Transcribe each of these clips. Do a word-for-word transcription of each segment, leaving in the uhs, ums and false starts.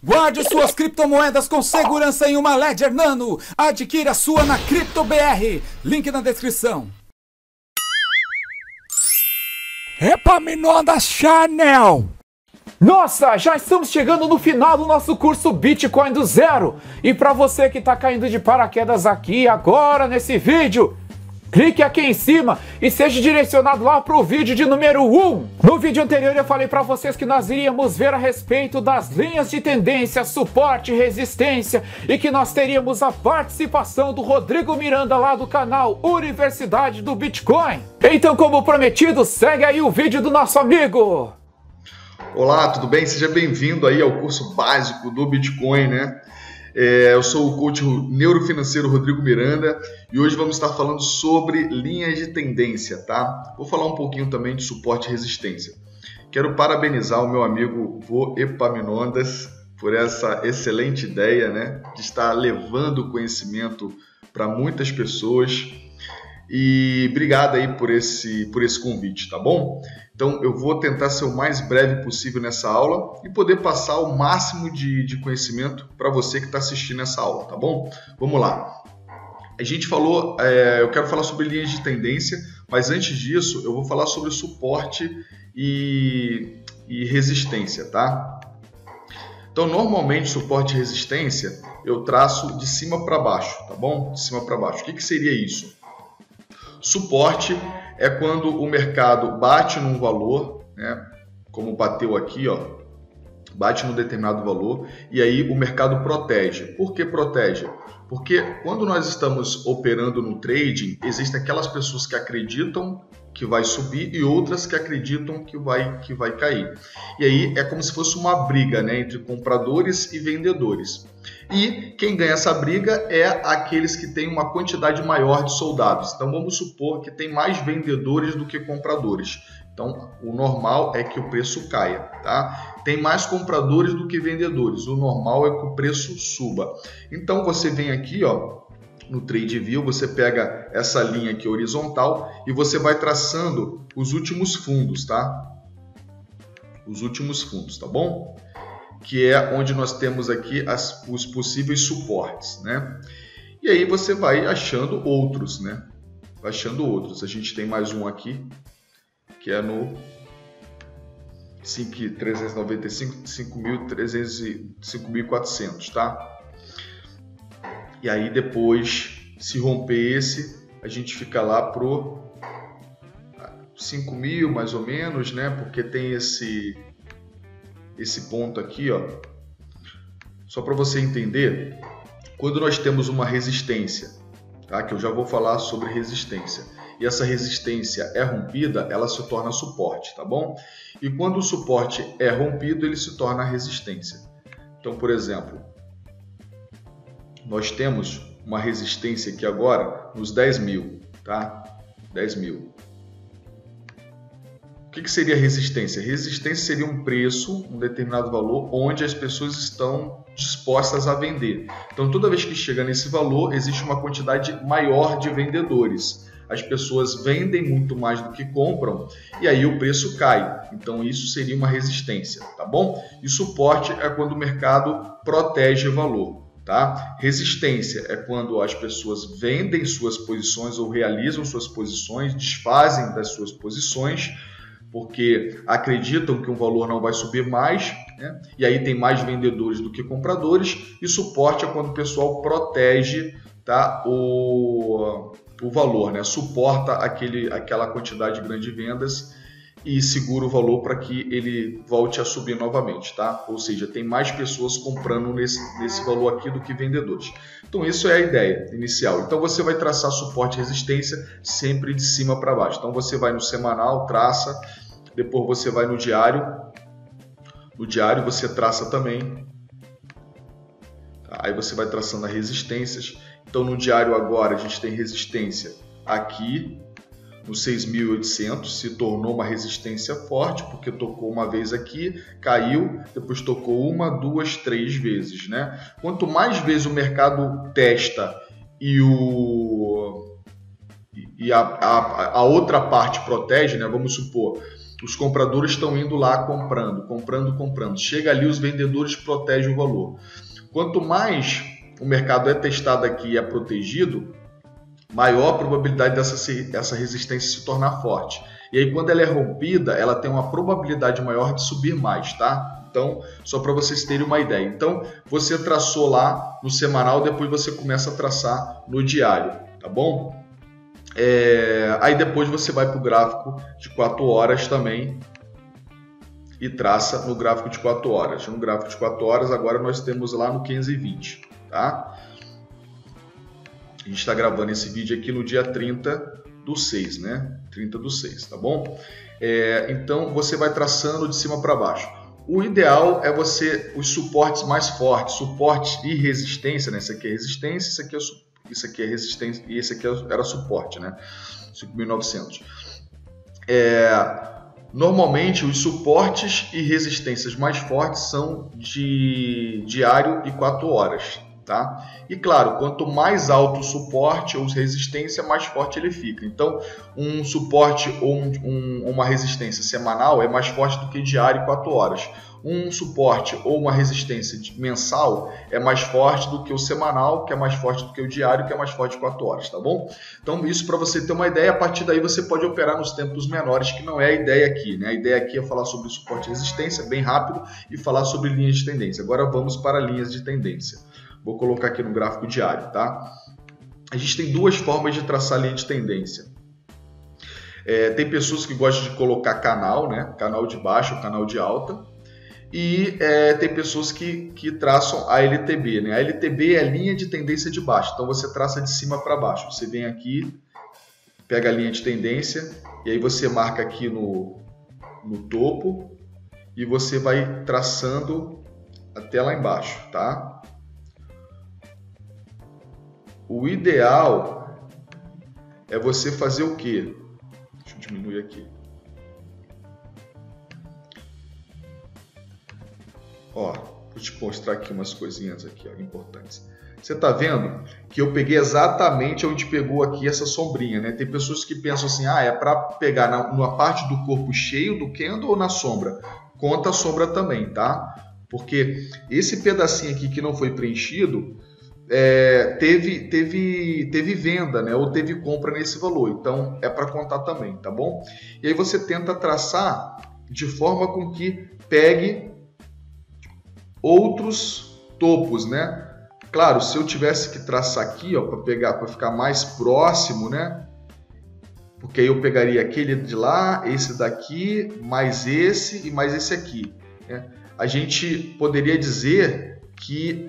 Guarde suas criptomoedas com segurança em uma Ledger Nano. Adquira a sua na CryptoBR. Link na descrição. Epaminondas Channel. Nossa, já estamos chegando no final do nosso curso Bitcoin do Zero. E para você que está caindo de paraquedas aqui agora nesse vídeo, clique aqui em cima e seja direcionado lá para o vídeo de número um. No vídeo anterior eu falei para vocês que nós iríamos ver a respeito das linhas de tendência, suporte e resistência, e que nós teríamos a participação do Rodrigo Miranda lá do canal Universidade do Bitcoin. Então, como prometido, segue aí o vídeo do nosso amigo. Olá, tudo bem? Seja bem-vindo aí ao curso básico do Bitcoin, né? É, eu sou o coach neurofinanceiro Rodrigo Miranda e hoje vamos estar falando sobre linhas de tendência, tá? Vou falar um pouquinho também de suporte e resistência. Quero parabenizar o meu amigo Vô Epaminondas por essa excelente ideia, né? De estar levando conhecimento para muitas pessoas. E obrigado aí por esse, por esse convite, tá bom? Então eu vou tentar ser o mais breve possível nessa aula e poder passar o máximo de, de conhecimento para você que está assistindo essa aula, tá bom? Vamos lá. A gente falou, é, eu quero falar sobre linhas de tendência, mas antes disso eu vou falar sobre suporte e, e resistência, tá? Então normalmente suporte e resistência eu traço de cima para baixo, tá bom? De cima para baixo. O que, que seria isso? Suporte é quando o mercado bate num valor, né, como bateu aqui, ó, bate num determinado valor, e aí o mercado protege. Por que protege? Porque quando nós estamos operando no trading, existem aquelas pessoas que acreditam que vai subir e outras que acreditam que vai, que vai cair. E aí é como se fosse uma briga, né, entre compradores e vendedores. E quem ganha essa briga é aqueles que têm uma quantidade maior de soldados. Então vamos supor que tem mais vendedores do que compradores. Então o normal é que o preço caia, tá? Tem mais compradores do que vendedores. O normal é que o preço suba. Então você vem aqui, ó, no TradeView, você pega essa linha aqui horizontal e você vai traçando os últimos fundos, tá? Os últimos fundos, tá bom? Que é onde nós temos aqui as, os possíveis suportes, né? E aí você vai achando outros, né? Vai achando outros. A gente tem mais um aqui, que é no cinco mil trezentos e noventa e cinco, cinco mil e quatrocentos, tá? E aí depois, se romper esse, a gente fica lá pro cinco mil mais ou menos, né? Porque tem esse esse ponto aqui, ó. Só para você entender, quando nós temos uma resistência, tá? Que eu já vou falar sobre resistência. E essa resistência é rompida, ela se torna suporte, tá bom? E quando o suporte é rompido, ele se torna resistência. Então, por exemplo, nós temos uma resistência aqui agora nos dez mil, tá? dez mil. O que, que seria resistência? Resistência seria um preço, um determinado valor, onde as pessoas estão dispostas a vender. Então, toda vez que chega nesse valor, existe uma quantidade maior de vendedores. As pessoas vendem muito mais do que compram e aí o preço cai. Então, isso seria uma resistência, tá bom? E suporte é quando o mercado protege o valor. Tá? Resistência é quando as pessoas vendem suas posições ou realizam suas posições, desfazem das suas posições, porque acreditam que um valor não vai subir mais, né? E aí tem mais vendedores do que compradores. E suporte é quando o pessoal protege, tá, o, o valor, né? Suporta aquele, aquela quantidade grande de vendas e segura o valor para que ele volte a subir novamente, tá? Ou seja, tem mais pessoas comprando nesse, nesse valor aqui do que vendedores. Então, isso é a ideia inicial. Então, você vai traçar suporte e resistência sempre de cima para baixo. Então, você vai no semanal, traça, depois você vai no diário. No diário, você traça também. Tá? Aí, você vai traçando as resistências. Então, no diário agora, a gente tem resistência aqui, no seis mil e oitocentos, se tornou uma resistência forte, porque tocou uma vez aqui, caiu, depois tocou uma, duas, três vezes, né? Quanto mais vezes o mercado testa e, o, e a, a, a outra parte protege, né? Vamos supor, os compradores estão indo lá comprando, comprando, comprando. Chega ali, os vendedores protegem o valor. Quanto mais o mercado é testado aqui e é protegido, maior a probabilidade dessa essa resistência se tornar forte. E aí, quando ela é rompida, ela tem uma probabilidade maior de subir mais, tá? Então, só para vocês terem uma ideia. Então, você traçou lá no semanal, depois você começa a traçar no diário, tá bom? É... Aí depois você vai para o gráfico de quatro horas também e traça no gráfico de quatro horas. No gráfico de quatro horas, agora nós temos lá no quinhentos e vinte, tá? A gente está gravando esse vídeo aqui no dia trinta do seis, né? trinta do seis, tá bom? É, então, você vai traçando de cima para baixo. O ideal é você, os suportes mais fortes, suporte e resistência, né? Esse aqui é resistência, esse aqui é, isso aqui é resistência e esse aqui era suporte, né? cinco mil e novecentos. É, normalmente, os suportes e resistências mais fortes são de diário e quatro horas. Tá? E claro, quanto mais alto o suporte ou resistência, mais forte ele fica. Então, um suporte ou um, um, uma resistência semanal é mais forte do que diário e quatro horas. Um suporte ou uma resistência mensal é mais forte do que o semanal, que é mais forte do que o diário, que é mais forte de quatro horas, tá bom? Então, isso para você ter uma ideia, a partir daí você pode operar nos tempos menores, que não é a ideia aqui, né? A ideia aqui é falar sobre suporte e resistência, bem rápido, e falar sobre linhas de tendência. Agora vamos para linhas de tendência. Vou colocar aqui no gráfico diário, tá? A gente tem duas formas de traçar linha de tendência. É, tem pessoas que gostam de colocar canal, né? Canal de baixa ou canal de alta. E é, tem pessoas que, que traçam a L T B, né? A L T B é linha de tendência de baixa. Então você traça de cima para baixo. Você vem aqui, pega a linha de tendência e aí você marca aqui no, no topo e você vai traçando até lá embaixo, tá? O ideal é você fazer o quê? Deixa eu diminuir aqui. Ó, vou te mostrar aqui umas coisinhas aqui, ó, importantes. Você tá vendo que eu peguei exatamente onde pegou aqui essa sombrinha, né? Tem pessoas que pensam assim, ah, é para pegar na, na parte do corpo cheio do candle ou na sombra? Conta a sombra também, tá? Porque esse pedacinho aqui que não foi preenchido, É, teve, teve, teve venda, né? Ou teve compra nesse valor, então é para contar também, tá bom? E aí você tenta traçar de forma com que pegue outros topos, né? Claro, se eu tivesse que traçar aqui, ó, para pegar, para ficar mais próximo, né? Porque aí eu pegaria aquele de lá, esse daqui, mais esse e mais esse aqui, né? A gente poderia dizer que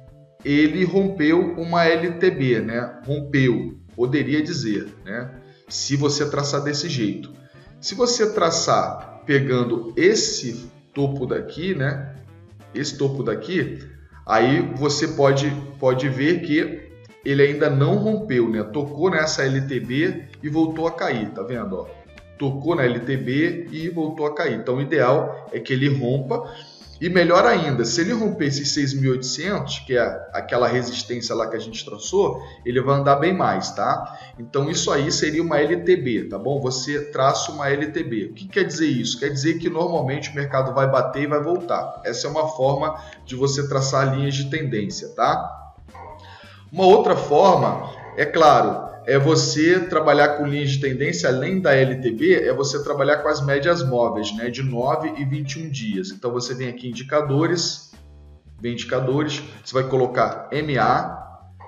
ele rompeu uma L T B, né? Rompeu, poderia dizer, né? Se você traçar desse jeito. Se você traçar pegando esse topo daqui, né? Esse topo daqui, aí você pode, pode ver que ele ainda não rompeu, né? Tocou nessa L T B e voltou a cair, tá vendo? Ó? Tocou na L T B e voltou a cair. Então, o ideal é que ele rompa. E melhor ainda, se ele romper esses seis mil e oitocentos, que é aquela resistência lá que a gente traçou, ele vai andar bem mais, tá? Então isso aí seria uma L T B, tá bom? Você traça uma L T B. O que quer dizer isso? Quer dizer que normalmente o mercado vai bater e vai voltar. Essa é uma forma de você traçar linhas de tendência, tá? Uma outra forma, é claro, é você trabalhar com linhas de tendência, além da L T B, é você trabalhar com as médias móveis, né, de nove e vinte e um dias. Então você vem aqui em indicadores, vem indicadores, você vai colocar M A,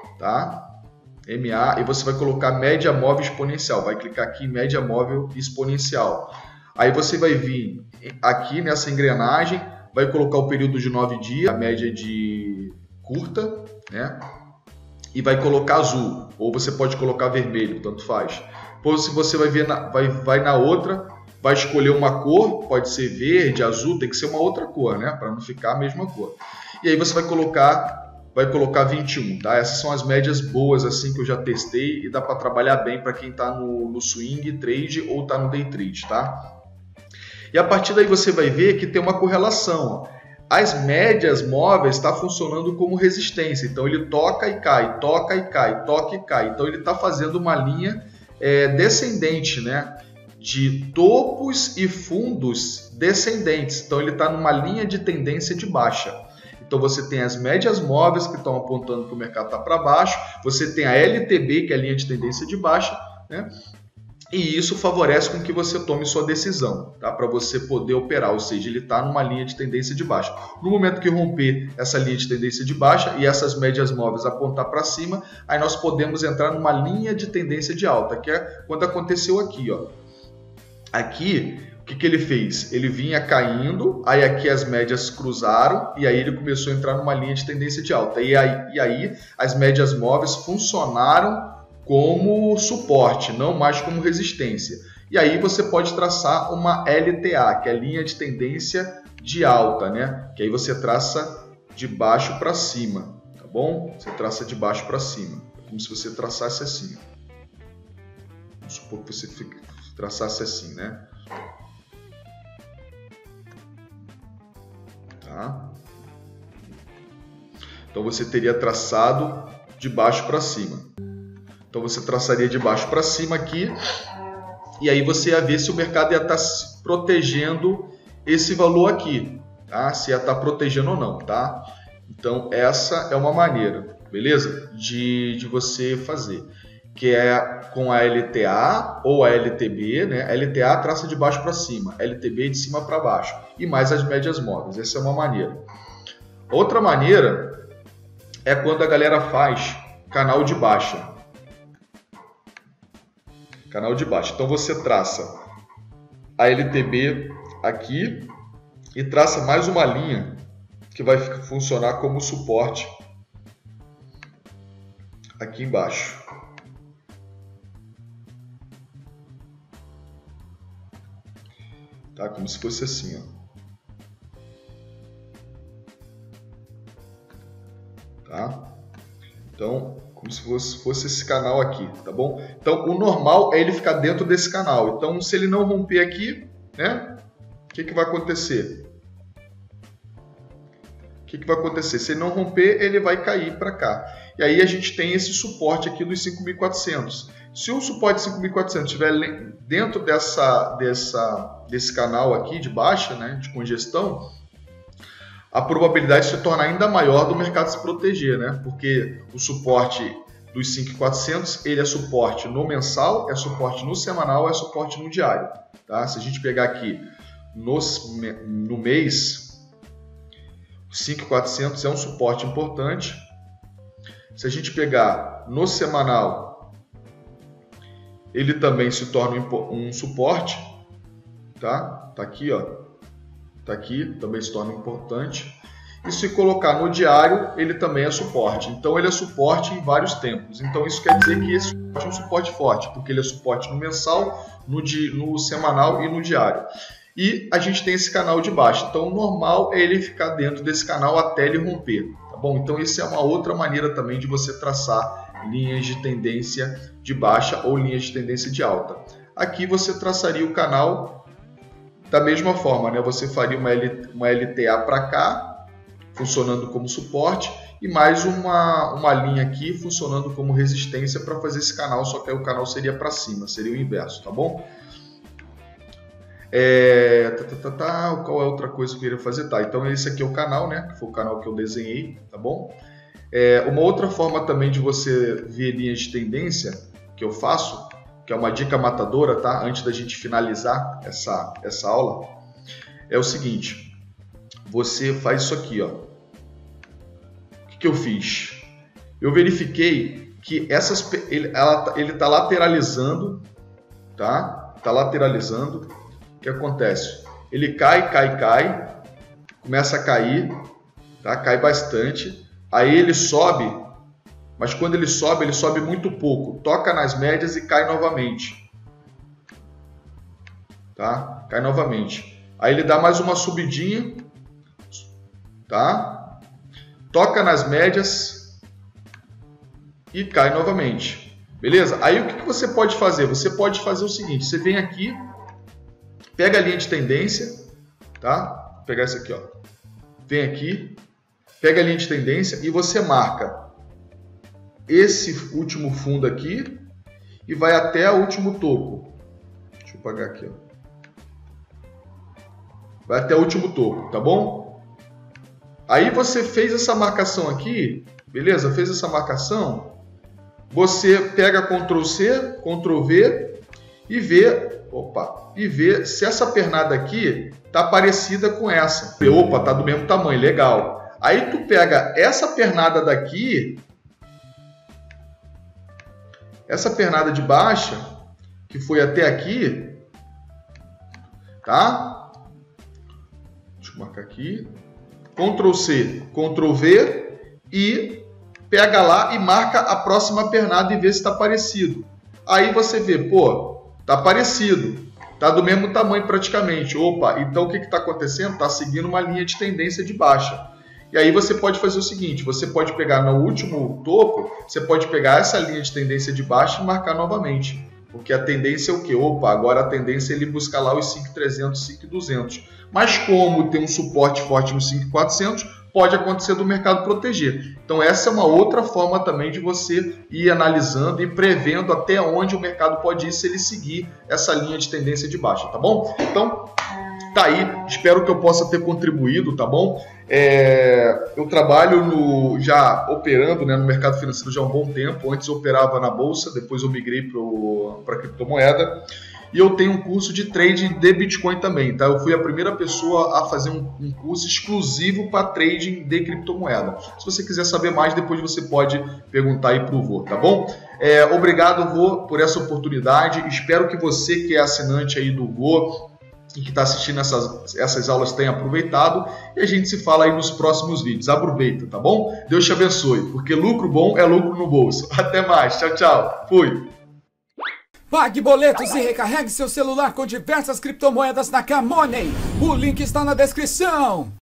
tá? M A, e você vai colocar média móvel exponencial, vai clicar aqui em média móvel exponencial. Aí você vai vir aqui nessa engrenagem, vai colocar o período de nove dias, a média de curta, né? E vai colocar azul, ou você pode colocar vermelho, tanto faz. Depois, se você vai, ver na, vai, vai na outra, vai escolher uma cor, pode ser verde, azul, tem que ser uma outra cor, né? Para não ficar a mesma cor. E aí você vai colocar, vai colocar vinte e um, tá? Essas são as médias boas assim que eu já testei e dá para trabalhar bem para quem está no, no swing trade ou está no day trade, tá? E a partir daí você vai ver que tem uma correlação, ó. As médias móveis estão funcionando como resistência, então ele toca e cai, toca e cai, toca e cai. Então ele está fazendo uma linha é, descendente, né? de topos e fundos descendentes. Então ele está numa linha de tendência de baixa. Então você tem as médias móveis que estão apontando que o mercado está para baixo, você tem a L T B, que é a linha de tendência de baixa, né? E isso favorece com que você tome sua decisão, tá? Para você poder operar, ou seja, ele está numa linha de tendência de baixa. No momento que romper essa linha de tendência de baixa e essas médias móveis apontar para cima, aí nós podemos entrar numa linha de tendência de alta, que é quando aconteceu aqui, ó. Aqui, o que, que ele fez? Ele vinha caindo, aí aqui as médias cruzaram e aí ele começou a entrar numa linha de tendência de alta. E aí, e aí as médias móveis funcionaram como suporte, não mais como resistência. E aí você pode traçar uma L T A, que é a linha de tendência de alta, né? Que aí você traça de baixo para cima, tá bom? Você traça de baixo para cima, como se você traçasse assim. Vamos supor que você traçasse assim, né? Tá? Então você teria traçado de baixo para cima. Então você traçaria de baixo para cima aqui e aí você ia ver se o mercado ia estar protegendo esse valor aqui, tá? Se ia estar protegendo ou não, tá? Então essa é uma maneira, beleza? De, de você fazer, que é com a L T A ou a L T B, né? A L T A traça de baixo para cima, L T B de cima para baixo e mais as médias móveis. Essa é uma maneira. Outra maneira é quando a galera faz canal de baixa. Canal de baixa. Então você traça a L T B aqui e traça mais uma linha que vai funcionar como suporte aqui embaixo. Tá? Como se fosse assim, ó. Tá? Então, como se fosse, fosse esse canal aqui, tá bom? Então, o normal é ele ficar dentro desse canal. Então, se ele não romper aqui, né? O que, que vai acontecer? O que, que vai acontecer? Se ele não romper, ele vai cair para cá. E aí a gente tem esse suporte aqui dos cinco mil e quatrocentos. Se o suporte de cinco mil e quatrocentos estiver dentro dessa, dessa, desse canal aqui de baixa, né? De congestão, a probabilidade de se tornar ainda maior do mercado se proteger, né? Porque o suporte dos cinco mil e quatrocentos, ele é suporte no mensal, é suporte no semanal, é suporte no diário, tá? Se a gente pegar aqui no, no mês, cinco mil e quatrocentos é um suporte importante. Se a gente pegar no semanal, ele também se torna um, um suporte, tá? Tá aqui, ó. Tá aqui, também se torna importante. E se colocar no diário, ele também é suporte. Então ele é suporte em vários tempos. Então isso quer dizer que esse suporte é um suporte forte, porque ele é suporte no mensal, no, di, no semanal e no diário. E a gente tem esse canal de baixo. Então o normal é ele ficar dentro desse canal até ele romper. Tá bom? Então isso é uma outra maneira também de você traçar linhas de tendência de baixa ou linhas de tendência de alta. Aqui você traçaria o canal da mesma forma, né? Você faria uma, L, uma L T A para cá, funcionando como suporte, e mais uma, uma linha aqui funcionando como resistência para fazer esse canal, só que aí o canal seria para cima, seria o inverso, tá bom? É, tá, tá, tá, tá, qual é outra coisa que eu queria fazer? Tá, então esse aqui é o canal, né? Que foi o canal que eu desenhei, tá bom? É, uma outra forma também de você ver linhas de tendência que eu faço, que é uma dica matadora, tá? Antes da gente finalizar essa, essa aula, é o seguinte: você faz isso aqui, ó. O que, que eu fiz? Eu verifiquei que essas, ele está lateralizando, tá? Está lateralizando. O que acontece? Ele cai, cai, cai, começa a cair, tá? Cai bastante. Aí ele sobe. Mas quando ele sobe, ele sobe muito pouco. Toca nas médias e cai novamente. Tá? Cai novamente. Aí ele dá mais uma subidinha. Tá? Toca nas médias e cai novamente. Beleza? Aí o que você pode fazer? Você pode fazer o seguinte. Você vem aqui, pega a linha de tendência. Tá? Vou pegar essa aqui, ó. Vem aqui, pega a linha de tendência e você marca esse último fundo aqui e vai até o último topo. Deixa Deixa eu apagar aqui, ó. Vai até o último topo, tá bom? Aí você fez essa marcação aqui, beleza? Fez essa marcação, você pega control C, control V e vê, opa, e vê se essa pernada aqui tá parecida com essa. Opa, tá do mesmo tamanho, legal. Aí tu pega essa pernada daqui, essa pernada de baixa, que foi até aqui, tá? Deixa eu marcar aqui. control C, control V e pega lá e marca a próxima pernada e vê se está parecido. Aí você vê, pô, tá parecido, tá do mesmo tamanho praticamente. Opa, então o que está acontecendo? Tá seguindo uma linha de tendência de baixa. E aí você pode fazer o seguinte, você pode pegar no último topo, você pode pegar essa linha de tendência de baixa e marcar novamente. Porque a tendência é o quê? Opa, agora a tendência é ele buscar lá os cinco mil e trezentos, cinco mil e duzentos. Mas como tem um suporte forte no cinco mil e quatrocentos, pode acontecer do mercado proteger. Então essa é uma outra forma também de você ir analisando e prevendo até onde o mercado pode ir se ele seguir essa linha de tendência de baixa, tá bom? Então, tá aí, espero que eu possa ter contribuído, tá bom? É, eu trabalho no, já operando, né, no mercado financeiro já há um bom tempo. Antes eu operava na bolsa, depois eu migrei para a criptomoeda. E eu tenho um curso de trading de Bitcoin também, tá? Eu fui a primeira pessoa a fazer um, um curso exclusivo para trading de criptomoeda. Se você quiser saber mais, depois você pode perguntar aí pro Vô, tá bom? É, obrigado, Vô, por essa oportunidade. Espero que você que é assinante aí do Vô e que está assistindo essas, essas aulas tenha aproveitado. E a gente se fala aí nos próximos vídeos. Aproveita, tá bom? Deus te abençoe, porque lucro bom é lucro no bolso. Até mais. Tchau, tchau. Fui. Pague boletos e recarregue seu celular com diversas criptomoedas na Camoney. O link está na descrição.